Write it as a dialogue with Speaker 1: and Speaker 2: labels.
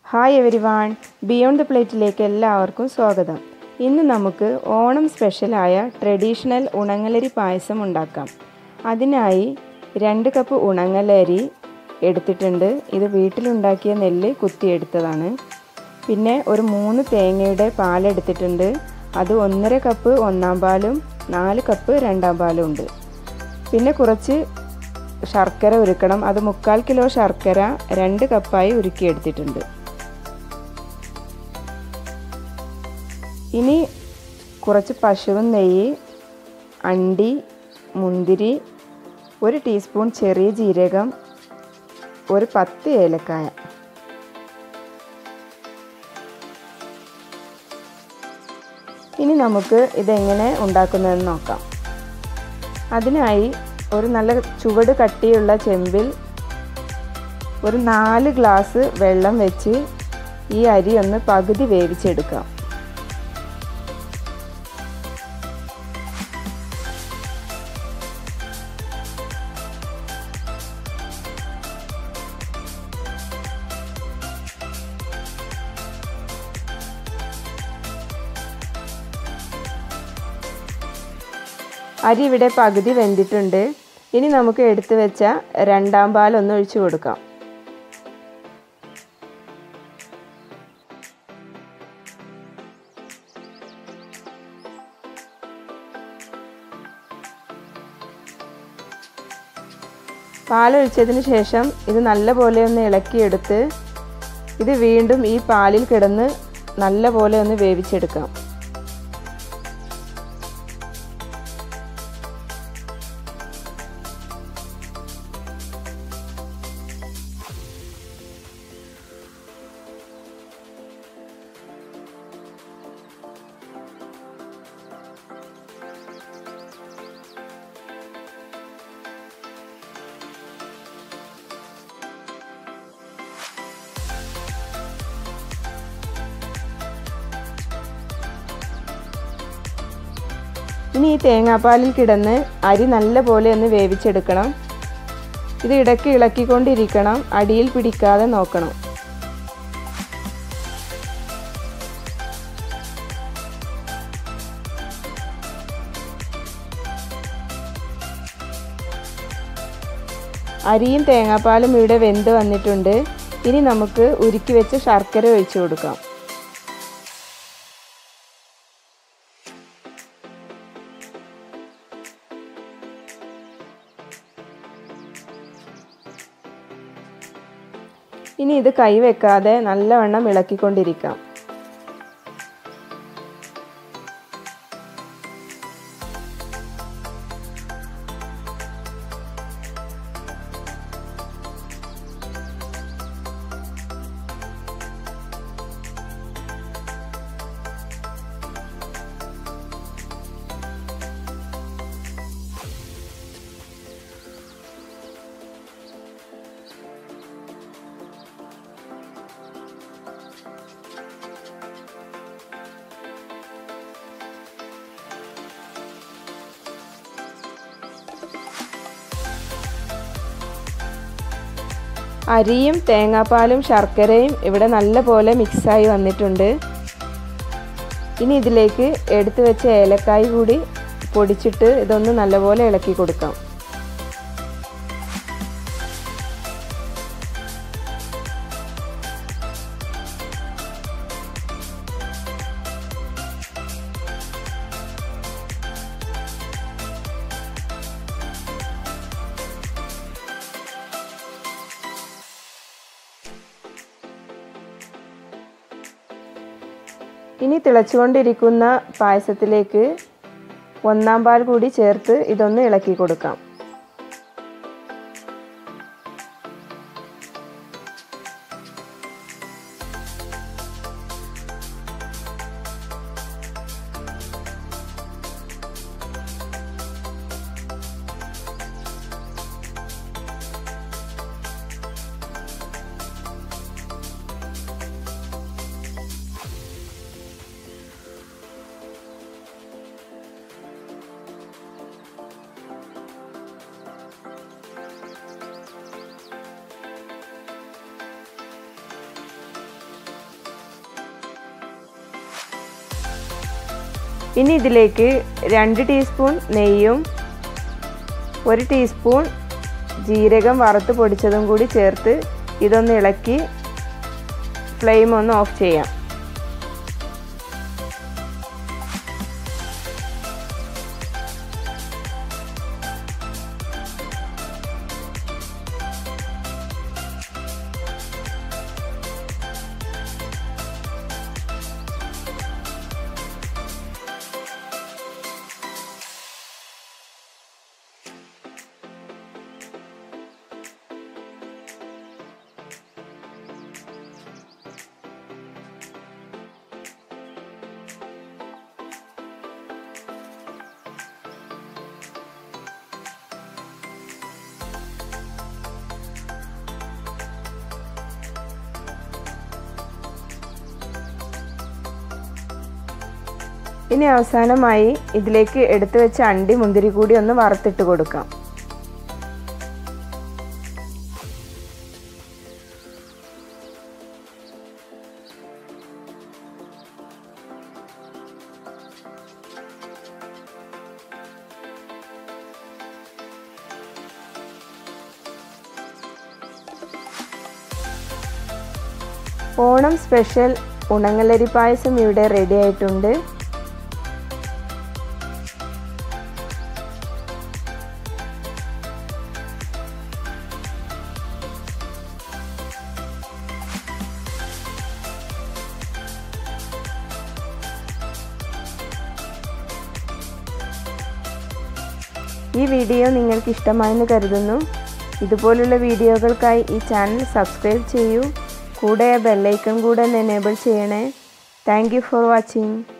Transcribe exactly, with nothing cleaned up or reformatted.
Speaker 1: Hi everyone, beyond the പ്ലേറ്റിലേക്ക് എല്ലാവർക്കും സ്വാഗതം. ഇന്ന് നമുക്ക് ഓണം സ്പെഷ്യലായ ട്രഡീഷണൽ ഉണങ്ങലരി പായസം ഉണ്ടാക്കാം. അതിനായി രണ്ട് കപ്പ് ഉണങ്ങലരി എടുത്തിട്ടുണ്ട്. ഇത് വീട്ടിലുണ്ടാക്കിയ നെല്ല് കുത്തിയെടുത്തതാണ്. പിന്നെ ഒരു മൂന്ന് തേങ്ങയുടെ പാലെടുത്തിട്ടുണ്ട്. അത് ഒന്നര കപ്പ് ഒന്നാം പാലും നാല് കപ്പ് രണ്ടാം പാലും ഉണ്ട്. പിന്നെ കുറച്ച് ശർക്കര ഉരുക്കണം. അത് മുക്കാൽ കിലോ ശർക്കര രണ്ട് കപ്പായി ഉരുക്കിയെടുത്തിട്ടുണ്ട്. ഇനി കുറച്ച് പശുവിൻ നെയ്യ്, അണ്ടി, മുന്തിരി, ഒരു ടീസ്പൂൺ ചെറിയ ജീരകം, ഒരു പത്ത് ഏലക്കായ. ഇനി നമുക്ക് ഇതെങ്ങനെ ഉണ്ടാക്കുന്നതെന്ന് നോക്കാം. അതിനായി ഒരു നല്ല ചുവട് കട്ടിയുള്ള ചെമ്പിൽ ഒരു നാല് ഗ്ലാസ് വെള്ളം വെച്ച് ഈ അരി ഒന്ന് പകുതി വേവിച്ചെടുക്കാം. അരി ഇവിടെ പകുതി വെന്തിട്ടുണ്ട്. ഇനി നമുക്ക് എടുത്തു വെച്ച രണ്ടാം പാൽ ഒന്ന് ഒഴിച്ചു കൊടുക്കാം. പാലൊഴിച്ചതിന് ശേഷം ഇത് നല്ലപോലെ ഒന്ന് ഇളക്കിയെടുത്ത് ഇത് വീണ്ടും ഈ പാലിൽ കിടന്ന് നല്ലപോലെ ഒന്ന് വേവിച്ചെടുക്കാം. ഇനി ഈ തേങ്ങാപ്പാലിൽ കിടന്ന് അരി നല്ലപോലെ ഒന്ന് വേവിച്ചെടുക്കണം. ഇത് ഇടയ്ക്ക് ഇളക്കിക്കൊണ്ടിരിക്കണം, അടിയിൽ പിടിക്കാതെ നോക്കണം. അരിയും തേങ്ങാപ്പാലും ഇവിടെ വെന്ത് വന്നിട്ടുണ്ട്. ഇനി നമുക്ക് ഉരുക്കി വെച്ച് ശർക്കര ഒഴിച്ചു കൊടുക്കാം. ഇനി ഇത് കൈവെക്കാതെ നല്ലവണ്ണം ഇളക്കിക്കൊണ്ടിരിക്കാം. അരിയും തേങ്ങാപ്പാലും ശർക്കരയും ഇവിടെ നല്ലപോലെ മിക്സായി വന്നിട്ടുണ്ട്. ഇനി ഇതിലേക്ക് എടുത്തു വെച്ച ഏലക്കായ് കൂടി പൊടിച്ചിട്ട് ഇതൊന്ന് നല്ലപോലെ ഇളക്കി കൊടുക്കാം. ഇനി തിളച്ചുകൊണ്ടിരിക്കുന്ന പായസത്തിലേക്ക് ഒന്നാം പാൽ കൂടി ചേർത്ത് ഇതൊന്ന് ഇളക്കി കൊടുക്കാം. ഇനി ഇതിലേക്ക് രണ്ട് ടീസ്പൂൺ നെയ്യും ഒരു ടീസ്പൂൺ ജീരകം വറുത്ത് പൊടിച്ചതും കൂടി ചേർത്ത് ഇതൊന്ന് ഇളക്കി ഫ്ലെയിം ഒന്ന് ഓഫ് ചെയ്യാം. ഇനി അവസാനമായി ഇതിലേക്ക് എടുത്തു വെച്ച അണ്ടി മുന്തിരി കൂടി ഒന്ന് വറുത്തിട്ട് കൊടുക്കാം. ഓണം സ്പെഷ്യൽ ഉണങ്ങലരി പായസം ഇവിടെ റെഡി ആയിട്ടുണ്ട്. ഈ വീഡിയോ നിങ്ങൾക്ക് ഇഷ്ടമായെന്ന് കരുതുന്നു. ഇതുപോലുള്ള വീഡിയോകൾക്കായി ഈ ചാനൽ സബ്സ്ക്രൈബ് ചെയ്യൂ. കൂടെ ബെൽ ഐക്കൺ കൂടെ ഒന്ന് എനേബിൾ ചെയ്യണേ. Thank you for watching.